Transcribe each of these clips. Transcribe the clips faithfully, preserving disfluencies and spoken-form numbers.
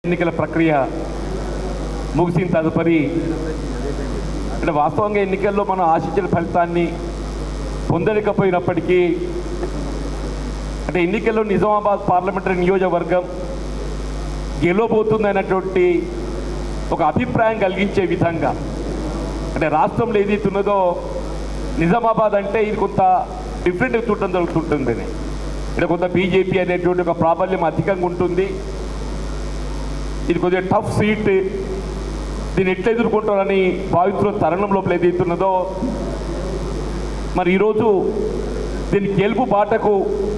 ఎన్నికల ప్రక్రియ ముగిసిన తదుపరి అంటే వాస్తవంగా ఎన్నికల్లో మనం ఆశించిన ఫలితాన్ని పొందలేకపోయినప్పటికీ అంటే ఎన్నికల్లో నిజామాబాద్ పార్లమెంటరీ నియోజకవర్గం గెలవబోతుందనేటువంటి ఒక అభిప్రాయం కలిగించే విధంగా అంటే రాష్ట్రంలో ఏదైతే ఉన్నదో నిజామాబాద్ అంటే ఇది కొంత డిఫరెంట్గా చూడటం జరుగుతుంటుందని ఇక్కడ కొంత బీజేపీ అనేటువంటి ఒక ప్రాబల్యం అధికంగా ఉంటుంది. ఇది కొద్దిగా టఫ్ సీట్, దీన్ని ఎట్లా ఎదుర్కొంటారని భావిస్తున్న తరుణం లోపల ఏదైతున్నదో మరి ఈరోజు దీని గెలుపు బాటకు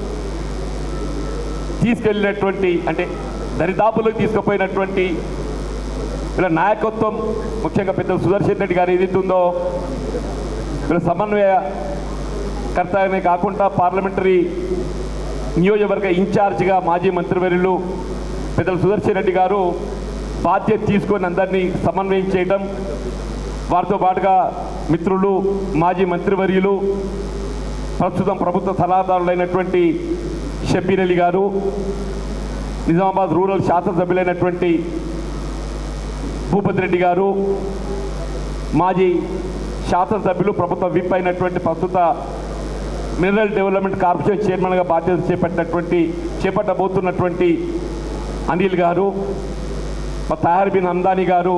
తీసుకెళ్ళినటువంటి అంటే దరిదాపులకు తీసుకుపోయినటువంటి ఇలా నాయకత్వం ముఖ్యంగా పెద్ద సుదర్శన్ రెడ్డి గారు ఏదైతుందో ఇలా సమన్వయకర్తనే కాకుండా పార్లమెంటరీ నియోజకవర్గ ఇన్ఛార్జిగా మాజీ మంత్రివర్యులు పెద్దలు సుదర్శన్ రెడ్డి గారు బాధ్యత తీసుకొని అందరినీ సమన్వయం చేయడం, వారితో పాటుగా మిత్రులు మాజీ మంత్రివర్యులు ప్రస్తుతం ప్రభుత్వ సలహాదారులైనటువంటి షబ్బీర్ అలీ గారు, నిజామాబాద్ రూరల్ శాసనసభ్యులైనటువంటి భూపతి రెడ్డి గారు, మాజీ శాసనసభ్యులు ప్రభుత్వ విప్ అయినటువంటి ప్రస్తుత మినరల్ డెవలప్మెంట్ కార్పొరేషన్ చైర్మన్గా బాధ్యత చేపట్టినటువంటి చేపట్టబోతున్నటువంటి అనిల్ గారు, మా తాహర్ బిన్ హందానీ గారు,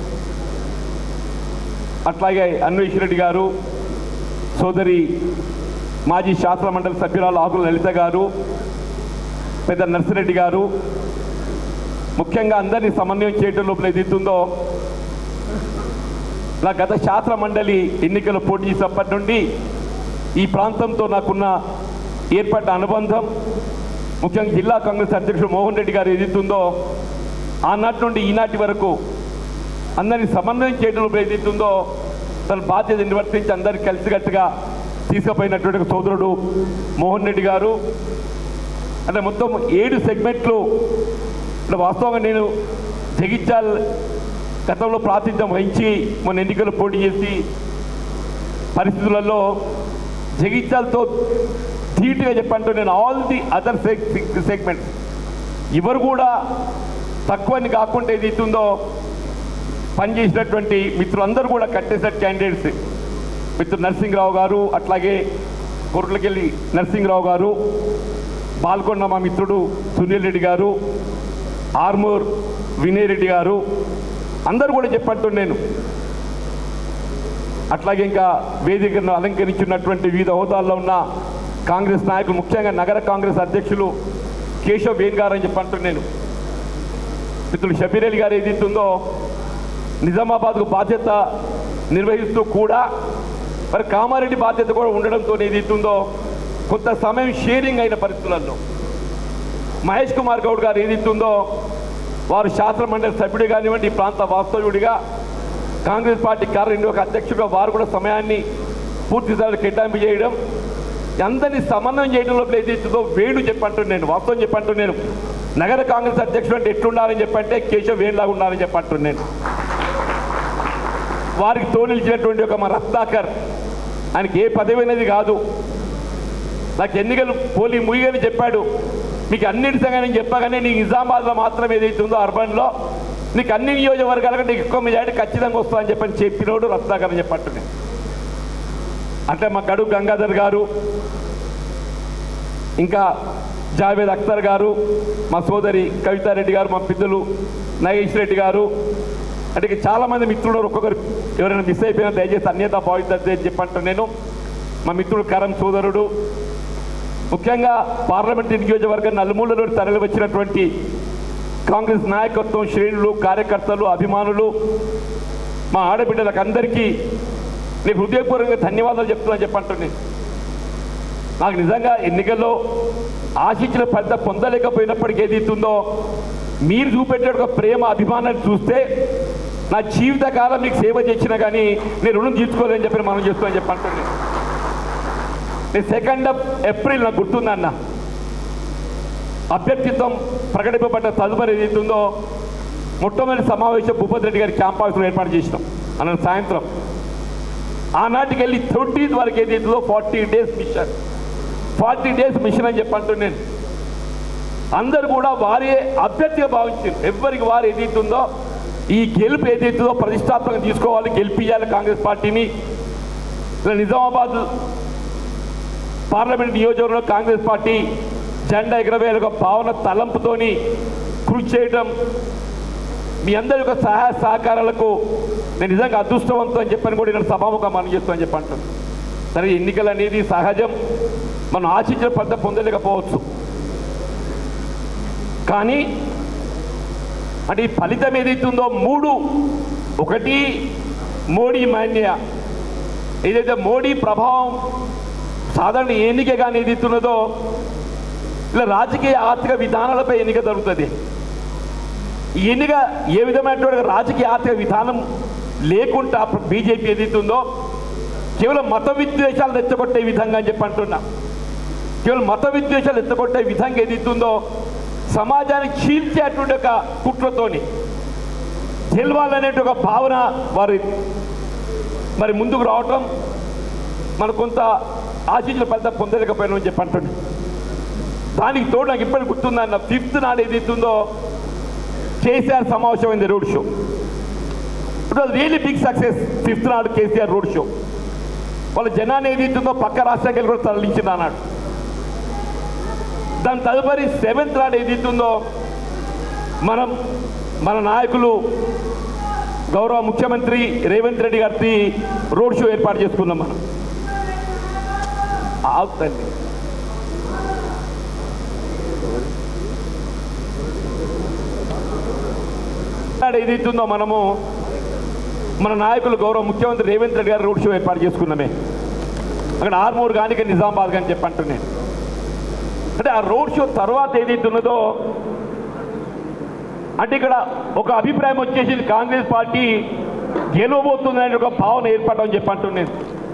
అట్లాగే అన్వేష్ రెడ్డి గారు, సోదరి మాజీ శాసన మండలి సభ్యురాలు ఆకుల లలిత గారు, పెద్ద నర్సిరెడ్డి గారు, ముఖ్యంగా అందరినీ సమన్వయం చేయడం లోపల ఏదైతుందో నా గత శాసన మండలి ఎన్నికలు పోటీ చేసినప్పటి నుండి ఈ ప్రాంతంతో నాకున్న ఏర్పడ్డ అనుబంధం, ముఖ్యంగా జిల్లా కాంగ్రెస్ అధ్యక్షుడు మోహన్ రెడ్డి గారు ఏదైతుందో ఆనాటి నుండి ఈనాటి వరకు అందరినీ సమన్వయం చేయడంలో ఏదైతుందో తన బాధ్యత నిర్వర్తించి అందరికీ కలిసికట్టుగా తీసుకుపోయినటువంటి సోదరుడు మోహన్ రెడ్డి గారు. అంటే మొత్తం ఏడు సెగ్మెంట్లు అంటే వాస్తవంగా నేను జగిత్యాల గతంలో ప్రాతినిధ్యం వహించి మొన్న ఎన్నికలు పోటీ చేసి పరిస్థితులలో జగిత్యాలతో ధీటుగా చెప్పంటూ నేను ఆల్ ది అదర్ సెగ్మెంట్స్ ఎవరు కూడా తక్కువని కాకుండా ఏదైతుందో పనిచేసినటువంటి మిత్రులందరూ కూడా కట్టేసెట్ క్యాండిడేట్స్ మిత్రుడు నరసింహరావు గారు, అట్లాగే కోర్టులకెళ్ళి నరసింహరావు గారు, బాల్కొండ మా మిత్రుడు సునీల్ రెడ్డి గారు, ఆర్మూర్ వినయ్ రెడ్డి గారు అందరూ కూడా చెప్పంటూ నేను అట్లాగే ఇంకా వేదికను అలంకరించినటువంటి వివిధ హోదాల్లో ఉన్న కాంగ్రెస్ నాయకులు, ముఖ్యంగా నగర కాంగ్రెస్ అధ్యక్షులు కేశవ్ వేణ్ గారు అని చెప్పంటూ నేను మిత్రులు షబ్బీర్ అలీ గారు ఏదైతుందో నిజామాబాద్కు బాధ్యత నిర్వహిస్తూ కూడా మరి కామారెడ్డి బాధ్యత కూడా ఉండడంతో ఏదైతుందో కొంత సమయం షేరింగ్ అయిన పరిస్థితులలో మహేష్ కుమార్ గౌడ్ గారు ఏదైతుందో వారు శాసన మండలి సభ్యుడు కానివ్వండి, ఈ ప్రాంత వాస్తవ్యుడిగా కాంగ్రెస్ పార్టీ కార్యనిర్వాహక అధ్యక్షుడిగా వారు కూడా సమయాన్ని పూర్తిసారి కేటాయింపు చేయడం, అందరినీ సమన్వయం చేయడంలో ఏదైతుందో వేణు చెప్పంటూ నేను వాస్తవం చెప్పంటూ నేను నగర కాంగ్రెస్ అధ్యక్షుడు అంటే ఎట్లుండాలని చెప్పంటే కేశవ్ వేణులాగా ఉండాలని చెప్పంటూ నేను వారికి తోలిచ్చినటువంటి ఒక మా రత్నాకర్ ఆయనకి ఏ పదవి అనేది కాదు, నాకు ఎన్నికలు పోలి ముగియని చెప్పాడు, మీకు అన్నిటి సంగతి నేను చెప్పగానే నీకు నిజామాబాద్లో మాత్రం ఏదైతుందో అర్బన్లో నీకు అన్ని నియోజకవర్గాల కంటే ఎక్కువ మెజారిటీ ఖచ్చితంగా వస్తుందని చెప్పని చెప్పినోడు రత్నాకర్ అని చెప్పట్టు నేను అంటే మా గడుగు గంగాధర్ గారు, ఇంకా జావేద్ అఖ్తర్ గారు, మా సోదరి కవితారెడ్డి గారు, మా పెద్దలు నాగేష్ రెడ్డి గారు, అంటే చాలామంది మిత్రులు ఒక్కొక్కరు ఎవరైనా మిస్ అయిపోయినా దయచేసి అన్యత భావిద్దని చెప్పంటూ నేను మా మిత్రుడు కరం సోదరుడు, ముఖ్యంగా పార్లమెంటరీ నియోజకవర్గం నలుమూలలో తరలి వచ్చినటువంటి కాంగ్రెస్ నాయకత్వం, శ్రేణులు, కార్యకర్తలు, అభిమానులు, మా ఆడబిడ్డలకు అందరికీ నేను హృదయపూర్వకంగా ధన్యవాదాలు చెప్తున్నాను చెప్పంటున్నాను. నాకు నిజంగా ఎన్నికల్లో ఆశించిన పెద్ద పొందలేకపోయినప్పటికీ ఏదైతుందో మీరు చూపెట్టే ఒక ప్రేమ అభిమానాన్ని చూస్తే నా జీవితకాలం మీకు సేవ చేసినా కానీ నేను రుణం తీర్చుకోలేని చెప్పి మనం చేస్తామని చెప్పంటున్నాను. నేను సెకండ్ ఆఫ్ ఏప్రిల్ నాకు గుర్తుందన్న అభ్యర్థిత్వం ప్రకటింపబడ్డ తదుపరి ఏదైతుందో మొట్టమొదటి సమావేశం భూపతి రెడ్డి గారి క్యాంప్ హౌస్లో ఏర్పాటు చేసినాం అన్న సాయంత్రం. ఆనాటికి వెళ్ళి థర్టీన్త్ వరకు ఏదైతుందో forty days mission forty days mission అని చెప్పంటూ నేను అందరూ కూడా వారే అభ్యర్థిగా భావించారు. ఎవరికి వారు ఏదైతుందో ఈ గెలుపు ఏదైతుందో ప్రతిష్టాత్మకంగా తీసుకోవాలి, గెలిపించాలి కాంగ్రెస్ పార్టీని. నిజామాబాద్ పార్లమెంట్ నియోజకవర్గంలో కాంగ్రెస్ పార్టీ జెండా ఎగరవేయాలి ఒక భావన తలంపుతోని కృషి చేయడం, మీ అందరి యొక్క సహాయ సహకారాలకు నేను నిజంగా అదృష్టవంతం అని చెప్పని కూడా నేను సభాముఖంగా మనం చేస్తామని చెప్పి అంటాను. సరే, ఎన్నికలు అనేది సహజం, మనం ఆశించిన పెద్ద పొందలేకపోవచ్చు. కానీ అంటే ఈ ఫలితం ఏదైతుందో మూడు, ఒకటి మోడీ మాన్య, ఏదైతే మోడీ ప్రభావం సాధారణ ఎన్నిక కానీ ఏదైతున్నదో ఇలా రాజకీయ ఆర్థిక విధానాలపై ఎన్నిక జరుగుతుంది. ఈ ఎన్నిక ఏ విధమైనటువంటి రాజకీయ ఆర్థిక విధానం లేకుండా బీజేపీ ఏదైతుందో కేవలం మత విద్వేషాలు రెచ్చగొట్టే విధంగా అని చెప్పి అంటున్నా. కేవలం మత విద్వేషాలు రెచ్చగొట్టే విధంగా ఏదైతుందో సమాజాన్ని చీల్చేటువంటి ఒక కుట్రతోని గెలవాలనే ఒక భావన వారి మరి ముందుకు రావటం మన కొంత ఆశించిన పెద్ద పొందలేకపోయినా చెప్పి అంటుండే. దానికి తోడు నాకు ఇప్పటికి గుర్తుందన్న ఫిఫ్త్ నాడు ఏదైతుందో కేసీఆర్ సమావేశం అయింది, road show. It was really big success. Fifth నాడు కేసీఆర్ రోడ్ షో వాళ్ళ జనాన్ని ఏదైతుందో పక్క రాష్ట్రానికి వెళ్ళి కూడా తరలించింది అన్నాడు. దాని తదుపరి సెవెంత్ నాడు ఏదైతుందో మనం మన నాయకులు గౌరవ ముఖ్యమంత్రి రేవంత్ రెడ్డి గారి రోడ్ షో ఏర్పాటు చేసుకున్నాం. మనం అవుతండి ఏదైతుందో మనము మన నాయకులు గౌరవ ముఖ్యమంత్రి రేవంత్ రెడ్డి గారు రోడ్ షో ఏర్పాటు చేసుకున్నామే. అక్కడ ఆర్మూర్ కానీ ఇక్కడ నిజామాబాద్ కానీ చెప్పంటున్నాను. అంటే ఆ రోడ్ షో తర్వాత ఏదైతున్నదో అంటే ఇక్కడ ఒక అభిప్రాయం వచ్చేసి కాంగ్రెస్ పార్టీ గెలవబోతుందనే ఒక భావన ఏర్పడని చెప్పంటున్నాను.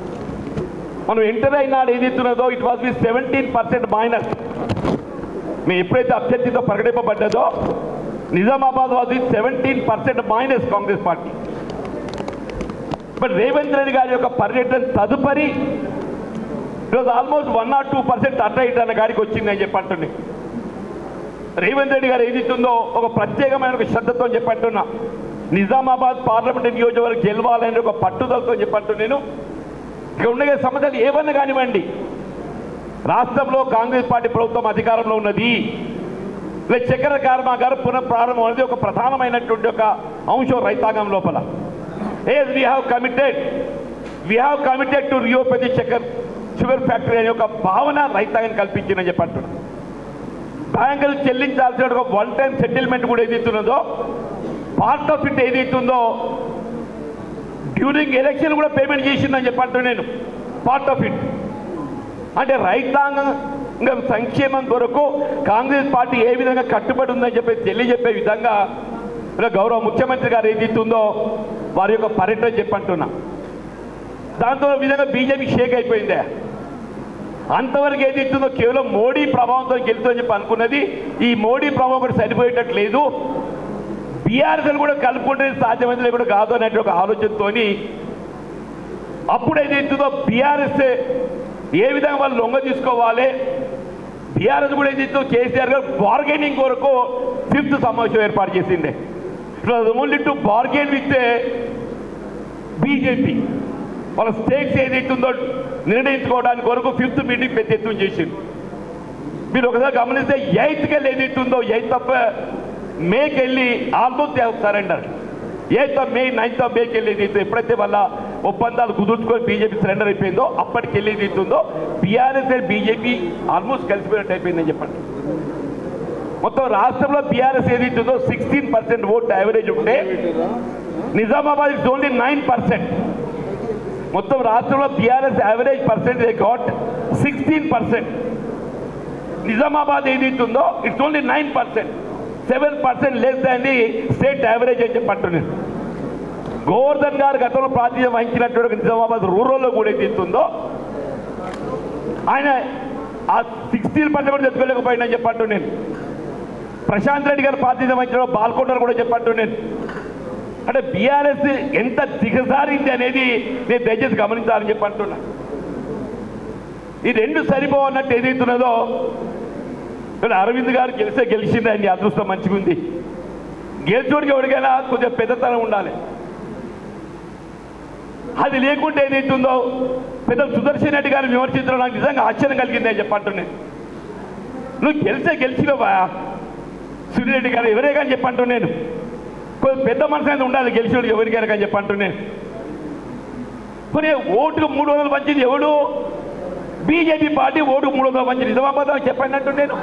మనం ఎంటర్ అయినాడు ఏదైతున్నదో it was with seventeen percent minus. మేము ఎప్పుడైతే అభ్యర్థితో ప్రకటింపబడ్డదో Nizamabad was with seventeen percent minus Congress party. But Revanth Reddy garu యొక్క పర్యటన తదుపరి ఈరోజు almost one naught two percent అట్ట ఇట్ అన్న గారికి వచ్చింది అని చెప్పంటున్నాయి. రేవంత్ రెడ్డి గారు ఏదైతుందో ఒక ప్రత్యేకమైన ఒక శ్రద్ధతో చెప్పంటున్నా, నిజామాబాద్ పార్లమెంట్ నియోజకవర్గం గెలవాలని ఒక పట్టుదలతో చెప్పంటున్నాను. ఇక్కడ ఉండే సమస్యలు ఏమన్నా కానివ్వండి, రాష్ట్రంలో కాంగ్రెస్ పార్టీ ప్రభుత్వం అధికారంలో ఉన్నది. లేదా చక్కెర కర్మాగారం పునఃప్రారంభం అనేది ఒక ప్రధానమైనటువంటి ఒక అంశం రైతాంగం లోపల. Yes we have committed we have committed to reopen the చక్కెర్ షుగర్ ఫ్యాక్టరీ అనే ఒక భావన రైతాంగం కల్పించిందని చెప్పంటున్నాను. బ్యాంకులు చెల్లించాల్సిన ఒక వన్ టైం సెటిల్మెంట్ కూడా ఏదైతున్నదో పార్ట్ ఆఫ్ ఇట్ ఏదైతుందో డ్యూరింగ్ ఎలక్షన్ కూడా పేమెంట్ చేసిందని చెప్పంటున్నాను నేను. పార్ట్ ఆఫ్ ఇట్ అంటే రైతాంగం సంక్షేమం కొరకు కాంగ్రెస్ పార్టీ ఏ విధంగా కట్టుబడి ఉందని చెప్పి తెలియజెప్పే విధంగా గౌరవ ముఖ్యమంత్రి గారు ఏదైతుందో వారి యొక్క పర్యటన చెప్పంటున్నా. దాంతో విధంగా బీజేపీ షేక్ అయిపోయిందే. అంతవరకు ఏదైతుందో కేవలం మోడీ ప్రభావంతో గెలుతుందని చెప్పి అనుకున్నది. ఈ మోడీ ప్రభావం కూడా సరిపోయేటట్టు లేదు, బీఆర్ఎస్ కూడా కలుపుకుంటే సాధ్యమైంది కూడా కాదు అనే ఒక ఆలోచనతో అప్పుడు ఏదైతుందో బీఆర్ఎస్ ఏ విధంగా వాళ్ళు లొంగ తీసుకోవాలి, బీఆర్ఎస్ కూడా ఏదైతే కేసీఆర్ గారు బార్గెనింగ్ కొరకు ఫిఫ్త్ సమావేశం ఏర్పాటు చేసిండే. It was only to bargain with BJP. వాళ్ళ స్టేక్స్ ఏదైతుందో నిర్ణయించుకోవడానికి కొరకు ఫిఫ్త్ మీటింగ్ పెద్ద ఎత్తున చేసింది. మీరు ఒకసారి గమనిస్తే ఎయిత్కి వెళ్ళి ఏదైతుందో ఎయిత్ ఆఫ్ మేకి వెళ్ళి almost surrender. Eighth of May ninth of మేకి వెళ్ళి ఏదైతే ఎప్పుడైతే వాళ్ళ ఒప్పందాలు కుదుర్చుకొని బీజేపీ సరెండర్ అయిపోయిందో అప్పటికి వెళ్ళి ఏదైతుందో బీఆర్ఎస్ అండ్ బీజేపీ ఆల్మోస్ట్ కలిసిపోయినట్టు అయిపోయిందని చెప్పండి. మొత్తం రాష్ట్రంలో బీఆర్ఎస్ ఏదైతుందో సిక్స్టీన్ పర్సెంట్ ఓట్ యావరేజ్ ఉంటే Nizamabad it's only nine percent. మొత్తం రాష్ట్రంలో BRS average percentage got sixteen percent. Nizamabad ఏదైతుందో it's only nine percent, seven percent less than the state average అని చెప్పంటున్నాను. గోవర్ధన్ గారు గతంలో ప్రాతినిధ్యం వహించినటువంటి నిజామాబాద్ రూరల్లో కూడా ఏదైతుందో ఆయన ఆ సిక్స్టీన్ పర్సెంట్ కూడా తెచ్చుకోలేకపోయినా చెప్పంటు నేను. ప్రశాంత్ రెడ్డి గారు ప్రాతినిధ్యం వహించిన బాల్కొండలు కూడా చెప్పంటు నేను. అంటే బీఆర్ఎస్ ఎంత దిగజారింది అనేది నేను దయచేసి గమనించాలని చెప్పంటున్నా. ఈ రెండు సరిపోవన్నట్టు ఏదైతున్నదో కానీ అరవింద్ గారు గెలిస్తే గెలిచింది, ఆయన అదృష్టం మంచిగా ఉంది. గెలిచోడికి ఎవరికైనా కొంచెం పెద్దతనం ఉండాలి. అది లేకుంటే ఏదైతుందో పెద్ద సుదర్శన్ రెడ్డి గారిని విమర్శించడం నాకు నిజంగా ఆశ్చర్యం కలిగింది అని చెప్పంటున్నాను. నువ్వు గెలిస్తే గెలిచినవా సునీల్ రెడ్డి గారు ఎవరే కానీ చెప్పంటున్నాను. నేను కొంచెం పెద్ద మనసు అయితే ఉండాలి గెలిచినోడికి ఎవరికైనా కానీ చెప్పంటున్నాను. కొన్ని ఓటుకు మూడు వందలు పంచింది ఎవడు? బీజేపీ పార్టీ ఓటుకు మూడు వందలు పంచింది. నిజామాబాద్ చెప్పండి నేను.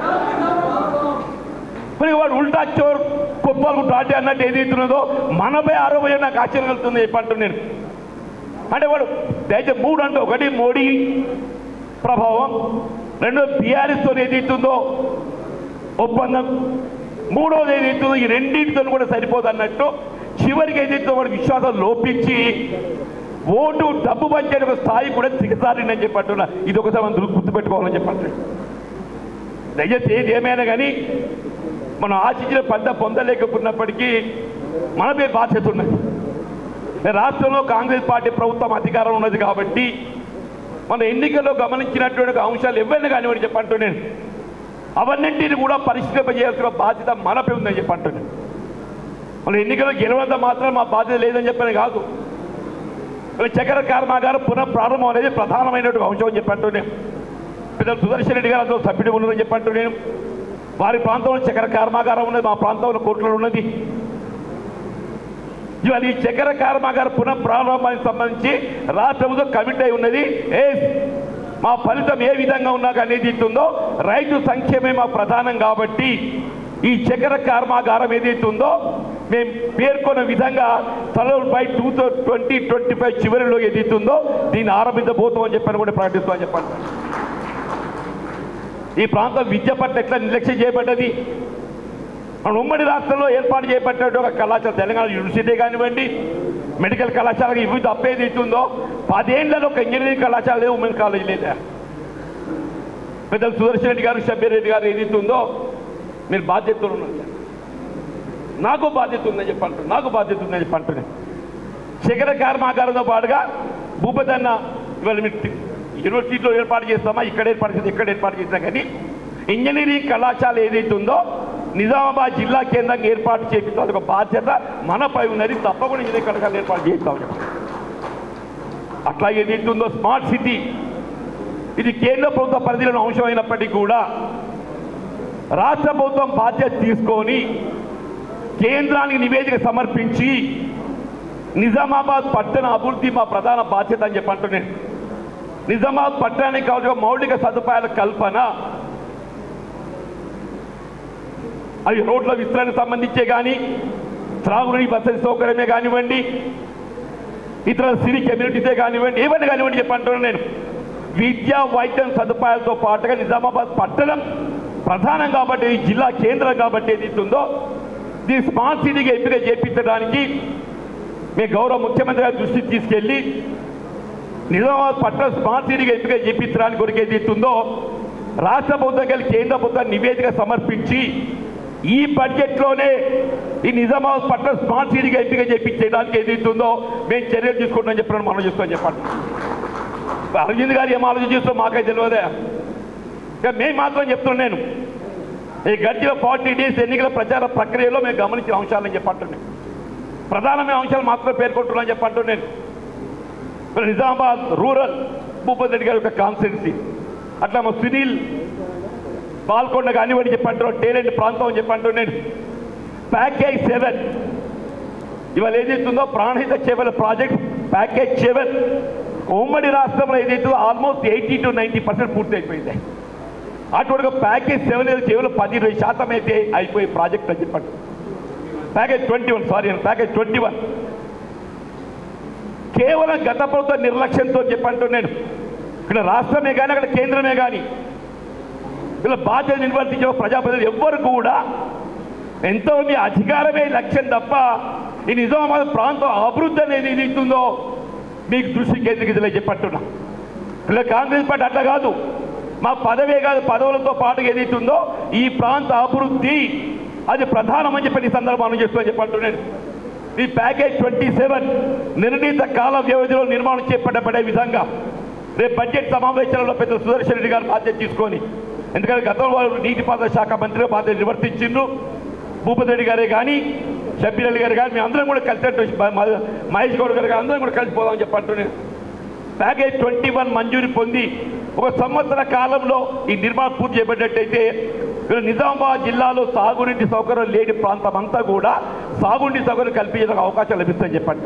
మరి వాడు ఉల్టా చోర్ కుప్పలు టాటి అన్నట్టు ఏదైతున్నదో మనపై ఆరోపణ నాకు ఆశ్చర్యం కలుగుతుంది చెప్పంటున్నాను నేను. అంటే వాడు దయచేసి మూడు అంటే ఒకటి మోడీ ప్రభావం, రెండో బీఆర్ఎస్తో ఏదైతుందో ఒప్పందం, మూడోది ఏదైతుందో ఈ రెండింటితో కూడా సరిపోదు అన్నట్టు చివరికి ఏదైతే వాడు విశ్వాసం లోపించి ఓటు డబ్బు పంచే ఒక స్థాయి కూడా దిగజారిందని చెప్పంటున్నా. ఇది ఒకసారి మనం గుర్తుపెట్టుకోవాలని చెప్పంటున్నాడు. దయచేసి ఏది ఏమైనా కానీ మనం ఆశించిన పంట పొందలేకపోయినప్పటికీ మనపై బాధ్యత ఉన్నది. రాష్ట్రంలో కాంగ్రెస్ పార్టీ ప్రభుత్వం అధికారం ఉన్నది కాబట్టి మన ఎన్నికల్లో గమనించినటువంటి అంశాలు ఎవరైనా కానివ్వండి చెప్పంటున్నాను, అవన్నింటిని కూడా పరిశీలింపజేయాల్సిన బాధ్యత మనపై ఉందని చెప్పంటున్నాను. మన ఎన్నికల్లో గెలవడంతో మాత్రం మా బాధ్యత లేదని చెప్పని కాదు. చక్కెర కర్మాగారం పునః ప్రారంభం అనేది ప్రధానమైనటువంటి అంశం అని చెప్పంటున్నాను. పెద్దలు సుదర్శన్ రెడ్డి గారు అందులో సభ్యుడు ఉన్నదని చెప్పంటున్నాను. వారి ప్రాంతంలో చక్కెర కర్మాగారం ఉన్నది, మా ప్రాంతంలో కోట్లలో ఉన్నది. ఇవాళ ఈ చక్కెర కర్మాగార పునః ప్రారంభానికి సంబంధించి రాష్ట్ర ప్రభుత్వం కమిట్ అయి ఉన్నది. ఏ మా ఫలితం ఏ విధంగా ఉన్నా అనేది ఇస్తుందో రైతు సంక్షేమే మా ప్రధానం కాబట్టి ఈ చక్కెర కర్మాగారం ఏదైతే ఉందో మేము పేర్కొన్న విధంగా త్వరలో by two thousand twenty twenty five చివరిలో ఏదైతుందో దీన్ని ఆరంభించబోతామని చెప్పని కూడా ప్రకటిస్తామని చెప్పండి. ఈ ప్రాంతం విద్య పట్ల ఎట్లా నిర్లక్ష్యం చేయబడ్డది. మన ఉమ్మడి రాష్ట్రంలో ఏర్పాటు చేయబడ్డ ఒక కళాశాల తెలంగాణ యూనివర్సిటీ కానివ్వండి, మెడికల్ కళాశాల ఇవి తప్పేది ఇస్తుందో పదేళ్లలో ఒక ఇంజనీరింగ్ కళాశాల లేదు, ఉమెన్ కాలేజ్ లేదా. పెద్దలు సుదర్శన్ రెడ్డి గారు, షబ్బీర్ రెడ్డి గారు ఏదైతే ఉందో మీరు బాధ్యతలు ఉన్నారు. నాకు బాధ్యత ఉందని చెప్పంటున్నాను, నాకు బాధ్యత ఉందని చెప్పంటున్నాను. చక్కెర కర్మాగారంతో పాటుగా భూపతి అన్న ఇవాళ మీరు యూనివర్సిటీలో ఏర్పాటు చేస్తామా, ఇక్కడ ఏర్పాటు చేస్తాం, ఇక్కడ ఏర్పాటు చేస్తాం, కానీ ఇంజనీరింగ్ కళాశాల ఏదైతే ఉందో నిజామాబాద్ జిల్లా కేంద్రంగా ఏర్పాటు చేయించాల్సిన ఒక బాధ్యత మనపై ఉన్నది. తప్పకుండా ఇంజనీరింగ్ కళాశాల ఏర్పాటు చేస్తాం. అట్లా ఏదైతే ఉందో స్మార్ట్ సిటీ ఇది కేంద్ర ప్రభుత్వ పరిధిలో అంశం అయినప్పటికీ కూడా రాష్ట్ర ప్రభుత్వం బాధ్యత తీసుకొని కేంద్రానికి నివేదిక సమర్పించి నిజామాబాద్ పట్టణ అభివృద్ధి మా ప్రధాన బాధ్యత అని చెప్పంటున్నాను. నిజామాబాద్ పట్టణానికి కావాల్సిన మౌలిక సదుపాయాల కల్పన, అవి రోడ్ల విస్తరణకు సంబంధించే కానీ, త్రాగునీటి వసతి సౌకర్యమే కానివ్వండి, ఇతర సిరి కమ్యూనిటీసే కానివ్వండి, ఏమైనా కానివ్వండి చెప్పంటున్నాను నేను. విద్యా వైద్యం సదుపాయాలతో పాటుగా నిజామాబాద్ పట్టణం ప్రధానం కాబట్టి, జిల్లా కేంద్రం కాబట్టి ఏది ఉందో దీన్ని స్మార్ట్ సిటీగా ఎంపిక చేయించడానికి మీ గౌరవ ముఖ్యమంత్రి గారి దృష్టికి తీసుకెళ్ళి నిజామాబాద్ పట్టణ స్మార్ట్ సిటీగా ఎంపిక చేయించడానికి కొరకు ఏది ఉందో రాష్ట్ర ప్రభుత్వం కలిసి కేంద్ర ప్రభుత్వం నివేదిక సమర్పించి ఈ బడ్జెట్లోనే ఈ నిజామాబాద్ పట్టణ స్మార్ట్ సిటీగా ఎంపిక చేయించడానికి ఏది ఉందో మేము చర్యలు తీసుకుంటామని చెప్పిన మనం చూస్తామని చెప్పండి. అరవింద్ గారు ఏం ఆలోచన చేస్తాం మాకైతే తెలియదా. ఇక మేము మాత్రం చెప్తున్నాను, నేను ఈ గడిచిన ఫార్టీ డేస్ ఎన్నికల ప్రచార ప్రక్రియలో మేము గమనించిన అంశాలని చెప్పంటున్నాను. ప్రధానమైన అంశాలు మాత్రం పేర్కొంటున్నాను చెప్పంటున్నాను. నిజామాబాద్ రూరల్ భూపతి రెడ్డి గారి యొక్క కాన్స్టిట్యున్సీ, అట్లా మా సునీల్ పాల్కొండ కానివ్వండి చెప్పంటున్నాను, టేలెంట్ ప్రాంతం అని చెప్పంటున్నాను. ప్యాకేజ్ సెవెన్ ఇవాళ ఏదైతుందో ప్రాణహిత చేపల ప్రాజెక్ట్ ప్యాకేజ్ సెవెన్ ఉమ్మడి రాష్ట్రంలో ఏదైతుందో almost eighty to ninety percent పూర్తి అయిపోయింది. అటువంటి ప్యాకేజ్ సెవెన్ కేవలం పది ఇరవై శాతం అయితే అయిపోయే ప్రాజెక్ట్ అని చెప్పండి. Package twenty one sorry package twenty one కేవలం గత ప్రభుత్వ నిర్లక్ష్యంతో చెప్పంటూ నేను ఇక్కడ రాష్ట్రమే కానీ అక్కడ కేంద్రమే కానీ ఇలా బాధ్యత నిర్వర్తించే ప్రజాప్రతినిధులు ఎవ్వరు కూడా ఎంతో మీ అధికారమే లక్ష్యం తప్ప ఈ నిజామాబాద్ ప్రాంతం అభివృద్ధి అనేది ఏది ఇస్తుందో మీకు దృష్టి కేంద్రీకరించలే చెప్పంటున్నా. ఇలా కాంగ్రెస్ పార్టీ అట్లా కాదు, మా పదవే కాదు పదవులతో పాటు ఏదైతుందో ఈ ప్రాంత అభివృద్ధి అది ప్రధానమని చెప్పి ఈ సందర్భం చేస్తుందని చెప్పంటున్నాను. ఈ ప్యాకేజ్ ట్వంటీ సెవెన్ నిర్ణీత కాల వ్యవధిలో నిర్మాణం చేపట్టబడే విధంగా రేపు బడ్జెట్ సమావేశాలలో పెద్ద సుదర్శన్ రెడ్డి గారు బాధ్యత తీసుకొని ఎందుకంటే గతంలో వారు నీటిపారుదల శాఖ మంత్రిగా బాధ్యత నిర్వర్తించిండ్రు. భూపతి రెడ్డి గారే కానీ షబ్బీర్ అలీ గారు కానీ మేము అందరం కూడా కలిసి మహేష్ గౌడ్ గారు కానీ అందరం కూడా కలిసిపోదామని చెప్పంటున్నాను. ప్యాకేజ్ ట్వంటీ వన్ మంజూరు పొంది ఒక సంవత్సర కాలంలో ఈ నిర్మాణం పూర్తి చేయబడ్డట్టయితే నిజామాబాద్ జిల్లాలో సాగునీటి సౌకర్యం లేని ప్రాంతం అంతా కూడా సాగునీటి సౌకర్యం కల్పించడానికి అవకాశం లభిస్తుందని చెప్పండి.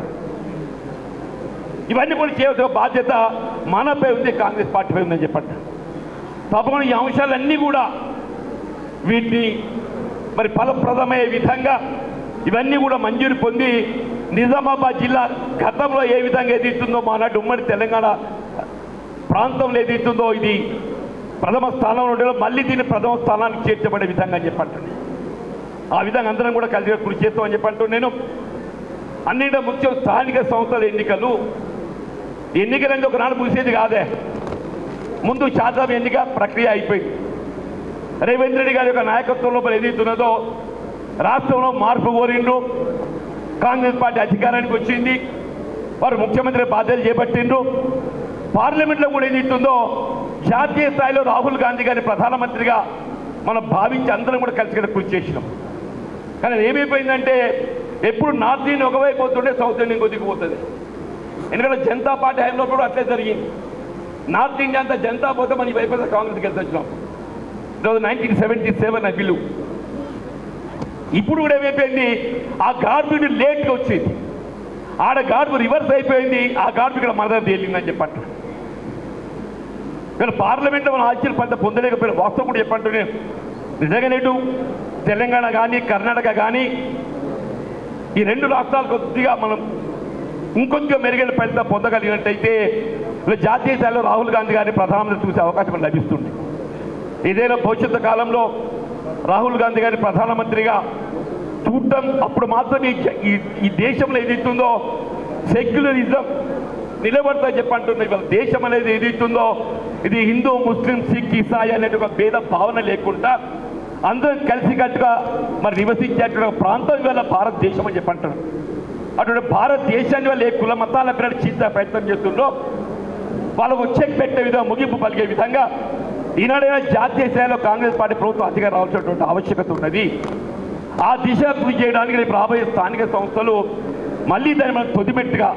ఇవన్నీ కూడా చేయవలసిన బాధ్యత మనపై ఉంది, కాంగ్రెస్ పార్టీపై ఉందని చెప్పండి. తప్పకుండా ఈ అంశాలన్నీ కూడా వీటిని మరి ఫలప్రదమయ్యే విధంగా ఇవన్నీ కూడా మంజూరు పొంది నిజామాబాద్ జిల్లా గతంలో ఏ విధంగా ఎదుగుతుందో మానాడు ఉమ్మడి తెలంగాణ ప్రాంతంలో ఎదుగుతుందో ఇది ప్రథమ స్థానంలో ఉండేలో మళ్ళీ దీన్ని ప్రథమ స్థానానికి చేర్చబడే విధంగా చెప్పండి. ఆ విధంగా అందరం కూడా కలిసి కృషి చేస్తామని చెప్పంటూ నేను అన్నింటి ముఖ్యం స్థానిక సంస్థల ఎన్నికలు ఎన్నికలంటే ఒకనాడు ముగిసేది కాదే. ముందు శాతం ఎన్నిక ప్రక్రియ అయిపోయింది. రేవంత్ రెడ్డి గారి యొక్క నాయకత్వంలో ఎదుగుతున్నదో రాష్ట్రంలో మార్పు కోరిండ్రు. కాంగ్రెస్ పార్టీ అధికారానికి వచ్చింది, వారు ముఖ్యమంత్రి బాధ్యతలు చేపట్టిండ్రు. పార్లమెంట్లో కూడా ఏదైతుందో జాతీయ స్థాయిలో రాహుల్ గాంధీ గారిని ప్రధానమంత్రిగా మనం భావించి అందరం కూడా కలిసి కృషి చేసినాం. కానీ ఏమైపోయిందంటే ఎప్పుడు నార్త్ ఇండియన్ ఒకవైపు పోతుంటే సౌత్ ఇండియన్ కొద్దిపోతుంది. ఎందుకంటే జనతా పార్టీ హయాంలో కూడా అట్లే జరిగింది. నార్త్ ఇండియా అంతా జనతా పోతే మన వైపు కాంగ్రెస్కి వెళ్తే వచ్చినాం. ఈరోజు నైన్టీన్ సెవెంటీ సెవెన్ ఆ బిల్లు ఇప్పుడు కూడా ఏమైపోయింది, ఆ గార్బు లేట్గా వచ్చింది, ఆడ గార్బు రివర్స్ అయిపోయింది, ఆ గార్బు ఇక్కడ మన దగ్గర తేలిందని చెప్పండి. ఇక్కడ పార్లమెంట్లో మనం ఆశ్చర్య పంట పొందలేకపోయిన వాస్తవం కూడా చెప్పండి. నిజంగా నేటు తెలంగాణ కానీ కర్ణాటక కానీ ఈ రెండు రాష్ట్రాలు కొద్దిగా మనం ఇంకొంచెం మెరుగైన ఫలితం పొందగలిగినట్టయితే జాతీయ స్థాయిలో రాహుల్ గాంధీ గారిని ప్రధానమంత్రి చూసే అవకాశం లభిస్తుంది. ఏదైనా భవిష్యత్తు కాలంలో రాహుల్ గాంధీ గారిని ప్రధానమంత్రిగా చూడటం అప్పుడు మాత్రం ఈ ఈ దేశంలో ఏదైతుందో సెక్యులరిజం నిలబడతా చెప్పంటుంది. ఇవాళ దేశం అనేది ఏదైతుందో ఇది హిందూ ముస్లిం సిక్ ఇసాయి అనే ఒక భేద భావన లేకుండా అందరూ కలిసికట్టుగా మరి నివసించేటువంటి ప్రాంతం ఇవాళ భారతదేశం అని చెప్పంటారు. అటువంటి భారతదేశాన్ని వాళ్ళు ఏ కుల మతాల పిల్లలు చీల్చే ప్రయత్నం చేస్తుండో వాళ్ళకు చెక్ పెట్టే విధంగా ముగింపు పలికే విధంగా ఈనాడైనా జాతీయ స్థాయిలో కాంగ్రెస్ పార్టీ ప్రభుత్వం అధికారం రావాల్సినటువంటి ఆవశ్యకత ఉన్నది. ఆ దిశ కృషి చేయడానికి రేపు రాబోయే స్థానిక సంస్థలు మళ్ళీ దాన్ని మనం తొదిమెట్టుగా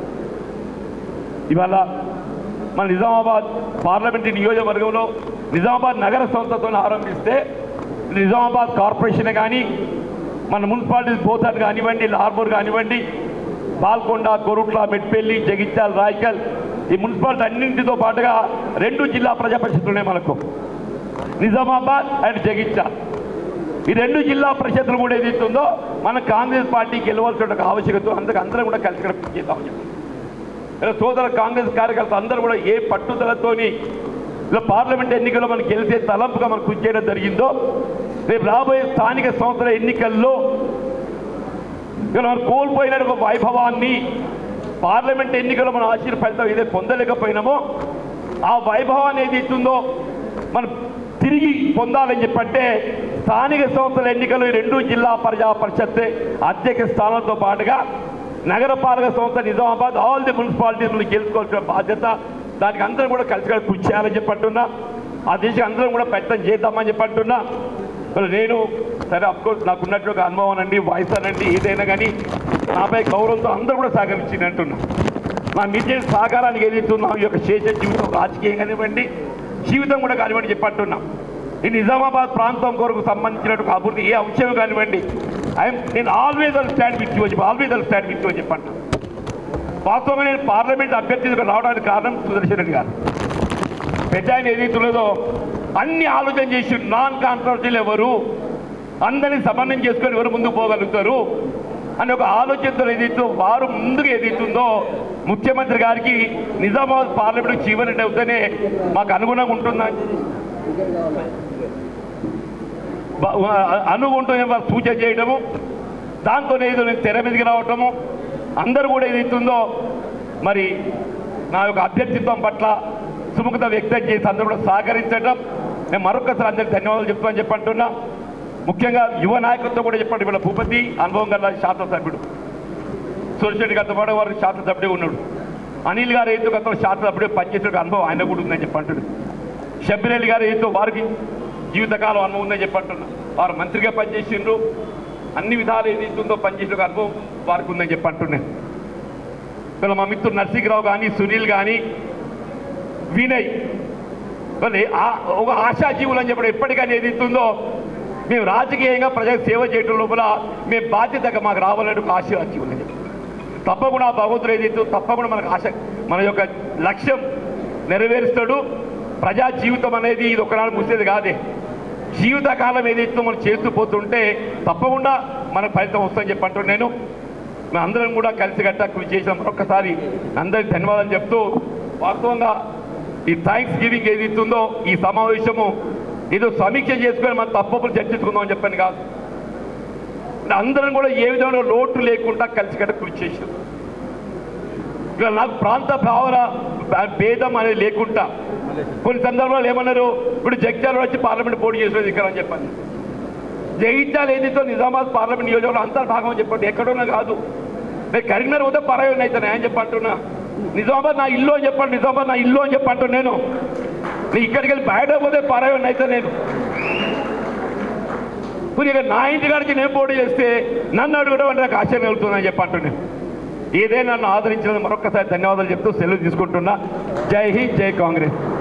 ఇవాళ మన నిజామాబాద్ పార్లమెంటరీ నియోజకవర్గంలో నిజామాబాద్ నగర సంస్థతో ఆరంభిస్తే నిజామాబాద్ కార్పొరేషన్ కానీ మన మున్సిపాలిటీ బోధన్ కానివ్వండి, లార్మూర్ కానివ్వండి, బాల్కొండ, కొరుట్ల, మెట్పల్లి, జగిత్యాల, రాయకల్ ఈ మున్సిపాలిటీ అన్నింటితో పాటుగా రెండు జిల్లా ప్రజా పరిషత్తులు ఉన్నాయి మనకు, నిజామాబాద్ అండ్ జగిత్యాల. ఈ రెండు జిల్లా పరిషత్తులు కూడా ఏదైతుందో మన కాంగ్రెస్ పార్టీకి గెలవాల్సిన ఆవశ్యకత అందుకు అందరం కూడా కలిసి కృషి చేద్దామని చెప్పి సోదర కాంగ్రెస్ కార్యకర్తలు అందరూ కూడా ఏ పట్టుదలతోని ఇలా పార్లమెంట్ ఎన్నికల్లో మనం గెలిచే తలంపుగా మనం కృషి చేయడం జరిగిందో రేపు రాబోయే స్థానిక సంస్థల ఎన్నికల్లో మనం కోల్పోయిన ఒక వైభవాన్ని పార్లమెంట్ ఎన్నికల్లో మనం ఆశీర్వ ఫలితం ఏదైతే పొందలేకపోయినామో ఆ వైభవాన్ని ఏదైతుందో మనం తిరిగి పొందాలని చెప్పంటే స్థానిక సంస్థల ఎన్నికల్లో ఈ రెండు జిల్లా ప్రజా పరిషత్ అధ్యక్ష స్థానంతో పాటుగా నగరపాలక సంస్థ నిజామాబాద్ ఆల్ ది మున్సిపాలిటీస్ గెలుచుకోవాల్సిన బాధ్యత దానికి అందరం కూడా కలిసి కృషి చేయాలని చెప్పంటున్నా. ఆ దిశగా అందరం కూడా ప్రయత్నం చేద్దామని చెప్పంటున్నా. నేను సరే అఫ్కోర్స్ నాకున్నట్టు ఒక అనుభవం అండి, వాయిస్ అనండి, ఏదైనా కానీ నాపై గౌరవంతో అందరూ కూడా సహకరించింది అంటున్నా. నా నిజ సహకారానికి ఏదైతున్నా ఈ యొక్క శేష జీవితం రాజకీయం కానివ్వండి, జీవితం కూడా కానివ్వండి చెప్పంటున్నా. ఈ నిజామాబాద్ ప్రాంతం కొరకు సంబంధించినట్టు అభివృద్ధి ఏ అంశం కానివ్వండి ఐఎమ్ నేను always all stand with you చెప్పి always all stand with you చెప్పండి. వాస్తవంగా నేను పార్లమెంట్ అభ్యర్థిగా రావడానికి కారణం సుదర్శన్ రెడ్డి గారు. పెద్ద ఆయన ఏదైతున్నదో అన్ని ఆలోచన చేసి నాన్ కాంట్రవర్షియల్ ఎవరు, అందరినీ సమన్వయం చేసుకొని ఎవరు ముందుకు పోగలుగుతారు అని ఒక ఆలోచనతో ఏదైతుందో వారు ముందుకు ఏదైతుందో ముఖ్యమంత్రి గారికి నిజామాబాద్ పార్లమెంట్ చీఫ్ రెడ్డి అవుతేనే మాకు అనుగుణంగా ఉంటుందని అనుకుంటూనే వారు సూచన చేయడము, దాంతో ఏదో నేను తెర మీదకి రావటము, అందరూ కూడా ఏదైతుందో మరి నా యొక్క అభ్యర్థిత్వం పట్ల సుముఖత వ్యక్తం చేసి అందరూ కూడా సహకరించడం నేను మరొకసారి అందరికి ధన్యవాదాలు చెప్తామని చెప్పంటున్నా. ముఖ్యంగా యువ నాయకత్వం కూడా చెప్పండి. వీళ్ళ భూపతి అనుభవం గల శాసనసభ్యుడు, సురేష్ గారితో పాటు వారు శాసనసభ్యుడే ఉన్నాడు. అనిల్ గారు ఏదో గతంలో శాసనసభ్యుడే పనిచేసే అనుభవం ఆయన కూడా ఉందని చెప్పంటున్నాడు. షబ్బీర్ అలీ గారు ఏదో వారికి జీవితకాలం అనుభవం ఉందని చెప్పంటున్నా. వారు మంత్రిగా పనిచేసిండ్రు, అన్ని విధాలు ఏది ఉందో పనిచేసిన అనుభవం వారికి ఉందని చెప్పంటున్నాను. ఇలా మా మిత్రుడు నరసింహరావు కానీ, సునీల్ కానీ, వినయ్ మళ్ళీ ఒక ఆశాజీవులు అని చెప్పడం ఎప్పటికైనా ఏది ఉందో మేము రాజకీయంగా ప్రజలకు సేవ చేయడం లోపల మేము బాధ్యతగా మాకు రావాలని ఒక ఆశాజీవులు అని చెప్పి తప్పకుండా భగవంతుడు ఏదైతే తప్పకుండా మనకు ఆశ మన యొక్క లక్ష్యం నెరవేరుస్తాడు. ప్రజా జీవితం అనేది ఇది ఒకనాడు ముసేది కాదే, జీవితకాలం ఏదైతే మనం చేస్తూ పోతుంటే తప్పకుండా మనకు ఫలితం వస్తుందని చెప్పంటున్నాను. నేను మేము అందరం కూడా కలిసికట్ట కృషి చేసిన మరొకసారి అందరికి ధన్యవాదాలు చెప్తూ, వాస్తవంగా ఈ థ్యాంక్స్ గివింగ్ ఏదైతుందో ఈ సమావేశము ఏదో సమీక్ష చేసుకొని మనం తప్పప్పుడు చర్చించుకుందాం అని చెప్పాను కాదు, అందరం కూడా ఏ విధమైన లోటు లేకుండా కలిసికట్ట కృషి చేసాం. ఇక నాకు ప్రాంత భావన భేదం అనేది లేకుండా కొన్ని సందర్భాలు ఏమన్నారు, ఇప్పుడు జగిత్యాల వచ్చి పార్లమెంట్ పోటీ చేసేది ఇక్కడ అని చెప్పండి. జగిత్యాల ఏదైతే నిజామాబాద్ పార్లమెంట్ నియోజకవర్గంలో అంతర్భాగం అని చెప్పండి, ఎక్కడున్నా కాదు. నేను కరీంనగర్ పోతే పరాయణ అవుతాను అని చెప్పంటున్నా. నిజామాబాద్ నా ఇల్లు అని చెప్పండి, నిజామాబాద్ నా ఇల్లు అని చెప్పంటు నేను. నేను ఇక్కడికి వెళ్ళి బయట పోతే పరాయణ అయితే నేను ఇక నా ఇంటి కాడికి నేను పోటీ చేస్తే నన్ను అడగడం అంటే నాకు ఆశ్చర్యం కలుగుతుందని చెప్పంటున్నాను. ఏదైనా నన్ను ఆదరించినది మరొకసారి ధన్యవాదాలు చెప్తూ సెలవు తీసుకుంటున్నా. జై హింద్, జై కాంగ్రెస్.